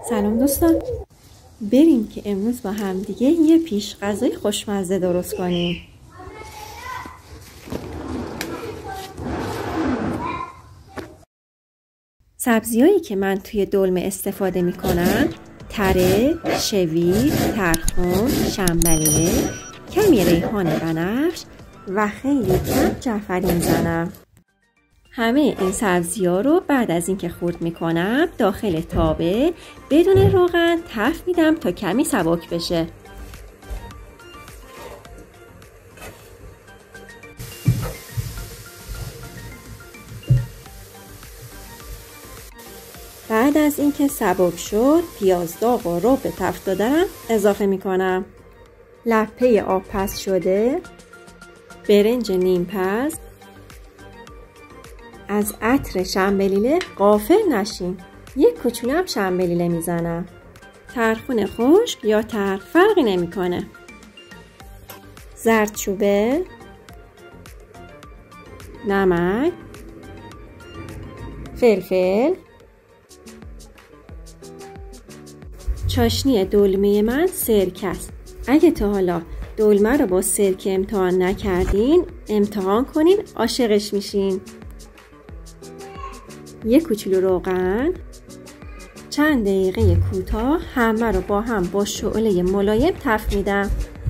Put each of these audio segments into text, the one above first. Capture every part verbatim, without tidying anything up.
سلام دوستان، بریم که امروز با هم دیگه یه پیش غذای خوشمزه درست کنیم. سبزیایی که من توی دلمه استفاده میکنم تره، شوید، ترخون، شنبلیله، کمی ریحان بنفش و خیلی کم جعفری میزنم. همه این سبزی ها رو بعد از اینکه خورد میکنم داخل تابه بدون روغن تفت میدم تا کمی سبک بشه. بعد از اینکه سبک شد پیاز داغ و رو به تفت دادم اضافه میکنم. لپه آب پز شده، برنج نیم پز. از عطر شنبلیله غافل نشین، یک کوچولو هم شنبلیله میزنم. ترخون خشک یا تر فرقی نمیکنه. زردچوبه، نمک، فلفل. چاشنی دلمه من سرکه است. اگه تا حالا دلمه رو با سرکه امتحان نکردین امتحان کنین، عاشقش میشین. یک کوچولو روغن، چند دقیقه کوتاه همه رو با هم با شعله ملایم تفت میدم.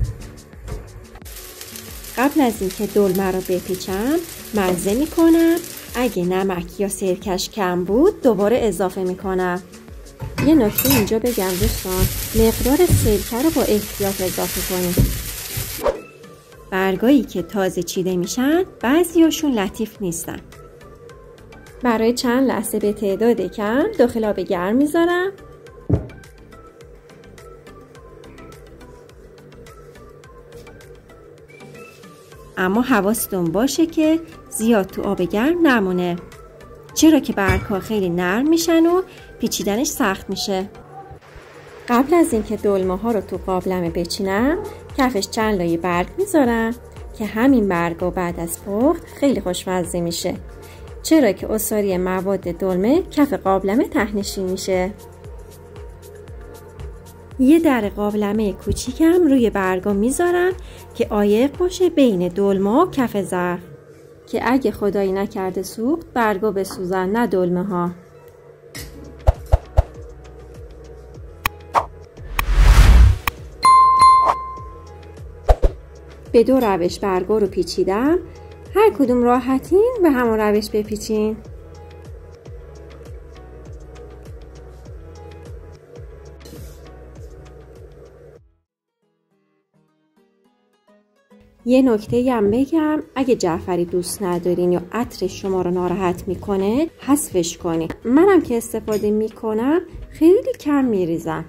قبل از اینکه دلمه رو بپیچم مزه میکنم. اگه نمک یا سرکش کم بود دوباره اضافه میکنم. یه نکته اینجا بگم دوستان، مقدار سرکه رو با احتیاط اضافه کنید. برگایی که تازه چیده میشن بعضیاشون لطیف نیستن. برای چند لحظه به تعداد کم داخل آب گرم میذارم. اما حواستون باشه که زیاد تو آب گرم نمونه، چرا که برگ‌ها خیلی نرم میشن و پیچیدنش سخت میشه. قبل از اینکه دلمه ها رو تو قابلمه بچینم کفش چند لایه برگ میذارم که همین برگا بعد از پخت خیلی خوشمزه میشه، چرا که عصاره مواد دلمه کف قابلمه ته‌نشین میشه. یه در قابلمه کوچیکم روی برگا میذارم که عایق باشه بین دلمه و کف ظرف، که اگه خدایی نکرده سوخت برگا بسوزن نه دلمه ها. به دو روش برگا رو پیچیدم، هر کدوم راحتین به همون روش بپیچین. یه نکته هم بگم، اگه جعفری دوست ندارین یا عطر شما رو ناراحت میکنه حذفش کنین. منم که استفاده میکنم خیلی کم میریزم.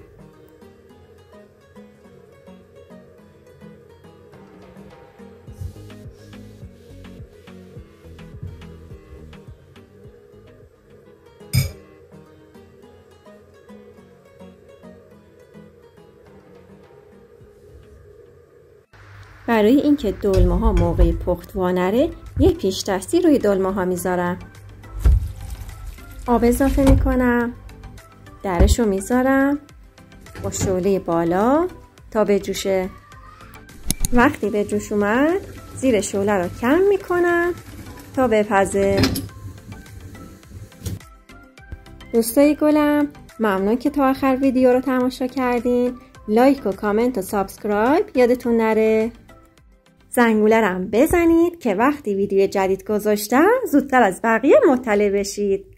برای اینکه دلمه ها موقع پخت وانره یه پیش دستی روی دلمه ها میذارم. آب اضافه میکنم، درشو میذارم با شعله بالا تا بجوشه. وقتی به جوش اومد زیر شعله رو کم میکنم تا بپزه. دوستای گلم، ممنون که تا آخر ویدیو رو تماشا کردین. لایک و کامنت و سابسکرایب یادتون نره. زنگوله رو هم بزنید که وقتی ویدیو جدید گذاشتم زودتر از بقیه مطلع بشید.